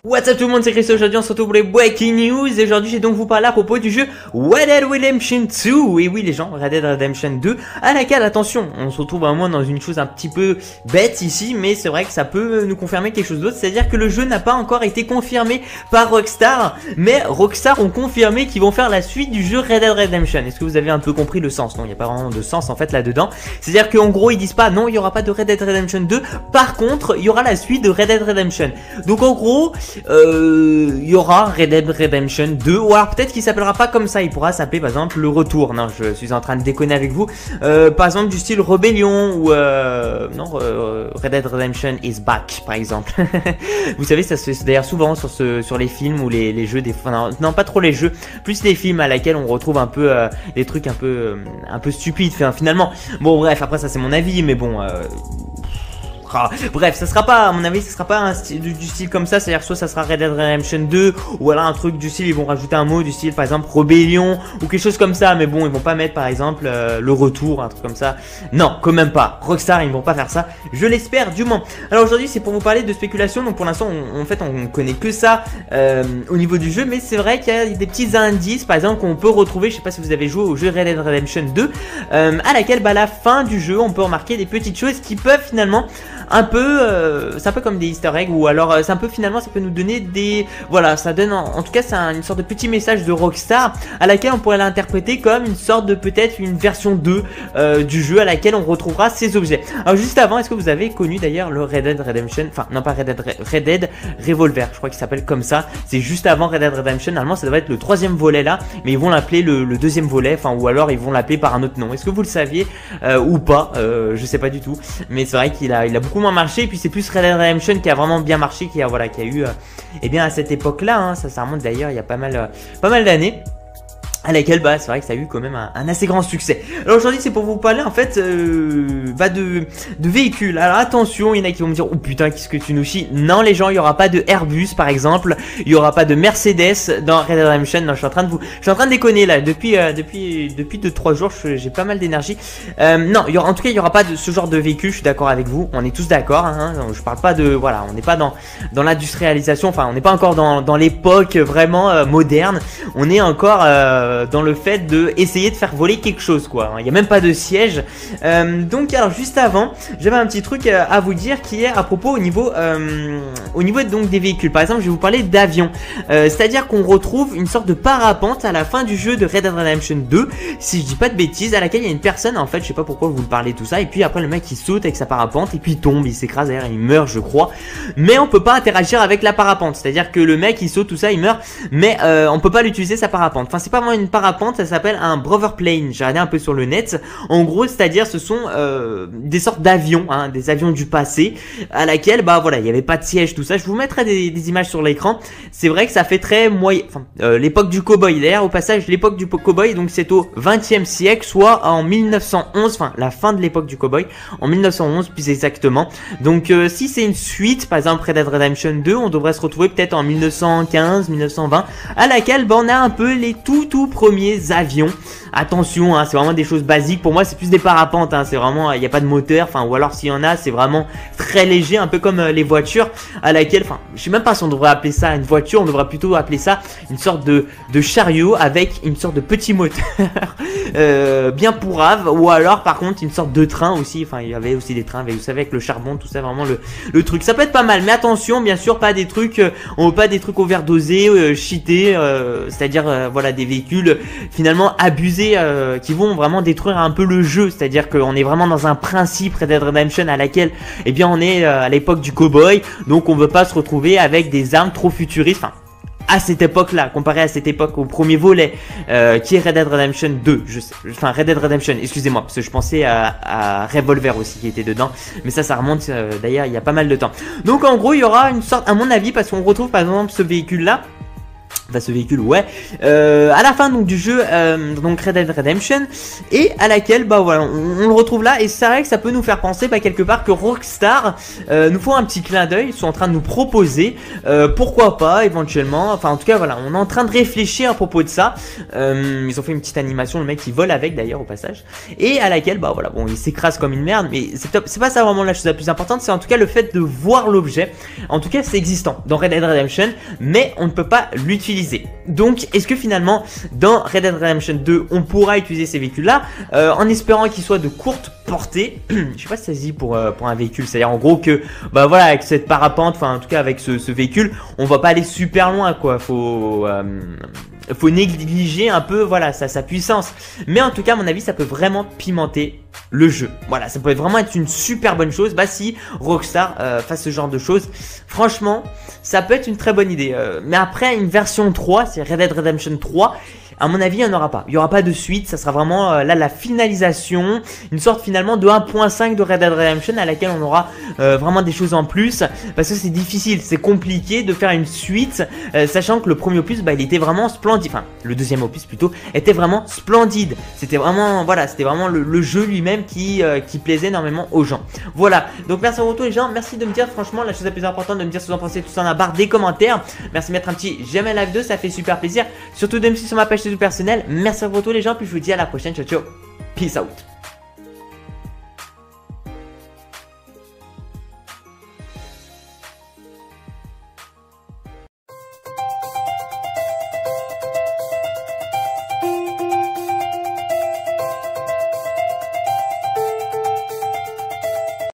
What's up tout le monde, c'est Chris. Aujourd'hui on se retrouve pour les Breaking News et aujourd'hui j'ai donc vous parler à propos du jeu Red Dead Redemption 2. Et oui les gens, Red Dead Redemption 2 à laquelle, attention, on se retrouve vraiment dans une chose un petit peu bête ici, mais c'est vrai que ça peut nous confirmer quelque chose d'autre, c'est-à-dire que le jeu n'a pas encore été confirmé par Rockstar, mais Rockstar ont confirmé qu'ils vont faire la suite du jeu Red Dead Redemption. Est-ce que vous avez un peu compris le sens? Non, il n'y a pas vraiment de sens en fait là-dedans. C'est-à-dire qu'en gros ils disent pas non, il n'y aura pas de Red Dead Redemption 2, par contre il y aura la suite de Red Dead Redemption. Donc en gros il y aura Red Dead Redemption 2, ou alors peut-être qu'il s'appellera pas comme ça, il pourra s'appeler par exemple le retour. Non, je suis en train de déconner avec vous. Par exemple du style Rebellion ou non, Red Dead Redemption is back par exemple. Vous savez, ça se fait d'ailleurs souvent sur les films ou les jeux des non pas trop les jeux, plus les films à laquelle on retrouve un peu des trucs un peu stupides finalement. Bon bref, après ça c'est mon avis, mais bon bref, ça sera pas, à mon avis, ça sera pas du style comme ça, c'est-à-dire soit ça sera Red Dead Redemption 2, ou alors un truc du style, ils vont rajouter un mot du style, par exemple, Rebellion, ou quelque chose comme ça, mais bon, ils vont pas mettre, par exemple, le retour, un truc comme ça. Non, quand même pas. Rockstar, ils vont pas faire ça, je l'espère, du moins. Alors aujourd'hui, c'est pour vous parler de spéculation, donc pour l'instant, en fait, on connaît que ça au niveau du jeu, mais c'est vrai qu'il y a des petits indices, par exemple, qu'on peut retrouver, je sais pas si vous avez joué au jeu Red Dead Redemption 2, à laquelle, bah, à la fin du jeu, on peut remarquer des petites choses qui peuvent finalement un peu c'est un peu comme des easter eggs, ou alors c'est un peu finalement ça peut nous donner des, voilà, ça donne en tout cas c'est une sorte de petit message de Rockstar à laquelle on pourrait l'interpréter comme une sorte de peut-être une version 2 du jeu à laquelle on retrouvera ces objets. Alors juste avant, est-ce que vous avez connu d'ailleurs le Red Dead Redemption, enfin non pas Red Dead Revolver, je crois qu'il s'appelle comme ça, c'est juste avant Red Dead Redemption, normalement ça devrait être le troisième volet là, mais ils vont l'appeler le deuxième volet, enfin, ou alors ils vont l'appeler par un autre nom. Est-ce que vous le saviez ou pas? Je sais pas du tout, mais c'est vrai qu'il a beaucoup moins marché, et puis c'est plus Red Dead Redemption qui a vraiment bien marché, qui a eu et bien à cette époque là, hein, ça remonte d'ailleurs il y a pas mal d'années, à laquelle bah c'est vrai que ça a eu quand même un assez grand succès. Alors aujourd'hui c'est pour vous parler en fait de véhicules. Alors attention, il y en a qui vont me dire oh putain qu'est-ce que tu nous chies. Non les gens, il y aura pas de Airbus par exemple, il y aura pas de Mercedes dans Red Dead Redemption. Non, je suis en train de déconner là depuis 2-3 jours, j'ai pas mal d'énergie. Non, en tout cas il y aura pas de ce genre de véhicule, je suis d'accord avec vous, on est tous d'accord, hein, je parle pas de, voilà, on n'est pas dans l'industrialisation, enfin on n'est pas encore dans l'époque vraiment moderne, on est encore dans le fait de essayer de faire voler quelque chose quoi. Il n'y a même pas de siège. Donc alors juste avant, j'avais un petit truc à vous dire qui est à propos au niveau donc des véhicules. Par exemple, je vais vous parler d'avions. C'est-à-dire qu'on retrouve une sorte de parapente à la fin du jeu de Red Dead Redemption 2, si je dis pas de bêtises, à laquelle il y a une personne, en fait, je sais pas pourquoi vous le parlez tout ça, et puis après le mec il saute avec sa parapente et puis il tombe, il s'écrase derrière, il meurt je crois. Mais on peut pas interagir avec la parapente. C'est-à-dire que le mec il saute tout ça, il meurt, mais on peut pas l'utiliser sa parapente. Enfin c'est pas vraiment une parapente, ça s'appelle un Brother Plane. J'ai regardé un peu sur le net. En gros, c'est-à-dire ce sont des sortes d'avions, hein, des avions du passé, à laquelle bah voilà, il y avait pas de siège, tout ça. Je vous mettrai des images sur l'écran. C'est vrai que ça fait très moyen, enfin l'époque du cowboy. D'ailleurs, au passage, l'époque du cowboy, donc c'est au 20e siècle, soit en 1911, enfin la fin de l'époque du cowboy, en 1911 plus exactement. Donc si c'est une suite, par exemple Red Dead Redemption 2, on devrait se retrouver peut-être en 1915, 1920, à laquelle bah, on a un peu les tout premiers avions. Attention, hein, c'est vraiment des choses basiques. Pour moi, c'est plus des parapentes. Hein, c'est vraiment, il n'y a pas de moteur. Enfin, ou alors s'il y en a, c'est vraiment très léger, un peu comme les voitures, à laquelle, enfin, je sais même pas si on devrait appeler ça une voiture. On devrait plutôt appeler ça une sorte de chariot avec une sorte de petit moteur bien pourrave. Ou alors, par contre, une sorte de train aussi. Enfin, il y avait aussi des trains, vous savez, avec le charbon, tout ça, vraiment le truc. Ça peut être pas mal, mais attention, bien sûr, pas des trucs, on veut pas des trucs overdosés, cheatés, c'est-à-dire voilà des véhicules finalement abusés qui vont vraiment détruire un peu le jeu, c'est-à-dire qu'on est vraiment dans un principe Red Dead Redemption à laquelle eh bien on est à l'époque du cowboy, donc on veut pas se retrouver avec des armes trop futuristes, enfin à cette époque-là, comparé à cette époque au premier volet qui est Red Dead Redemption 2, enfin Red Dead Redemption, excusez-moi, parce que je pensais à Revolver aussi qui était dedans, mais ça remonte d'ailleurs il y a pas mal de temps. Donc en gros il y aura une sorte, à mon avis, parce qu'on retrouve par exemple ce véhicule-là, Enfin, ce véhicule, ouais. À la fin donc du jeu, donc Red Dead Redemption, et à laquelle bah voilà, on le retrouve là, et c'est vrai que ça peut nous faire penser bah, quelque part que Rockstar nous font un petit clin d'œil, ils sont en train de nous proposer, pourquoi pas éventuellement, enfin en tout cas voilà, on est en train de réfléchir à propos de ça. Ils ont fait une petite animation, le mec il vole avec d'ailleurs au passage, et à laquelle bah voilà, bon il s'écrase comme une merde, mais c'est top, c'est pas ça vraiment la chose la plus importante, c'est en tout cas le fait de voir l'objet. En tout cas c'est existant dans Red Dead Redemption, mais on ne peut pas l'utiliser. Donc est-ce que finalement dans Red Dead Redemption 2 on pourra utiliser ces véhicules là en espérant qu'ils soient de courte portée. Je sais pas si ça se dit pour un véhicule, c'est à dire en gros que bah voilà, avec cette parapente, enfin en tout cas avec ce véhicule on va pas aller super loin quoi, faut négliger un peu voilà sa puissance, mais en tout cas à mon avis ça peut vraiment pimenter le jeu. Voilà, ça peut vraiment être une super bonne chose bah si Rockstar fasse ce genre de choses. Franchement ça peut être une très bonne idée, mais après une version 3, c'est Red Dead Redemption 3, à mon avis il n'y en aura pas, il n'y aura pas de suite, ça sera vraiment là la finalisation, une sorte finalement de 1.5 de Red Dead Redemption à laquelle on aura vraiment des choses en plus, parce que c'est difficile, c'est compliqué de faire une suite, sachant que le premier opus bah il était vraiment splendide, enfin le deuxième opus plutôt était vraiment splendide, c'était vraiment voilà, c'était vraiment le jeu lui-même qui plaisait énormément aux gens. Voilà, donc merci à vous tous les gens, merci de me dire franchement la chose la plus importante, de me dire ce que vous en pensez tout ça dans la barre des commentaires, merci de mettre un petit j'aime à la vidéo, ça fait super plaisir, surtout de me suivre sur ma page YouTube personnelle, merci à vous tous les gens, puis je vous dis à la prochaine, ciao ciao, peace out.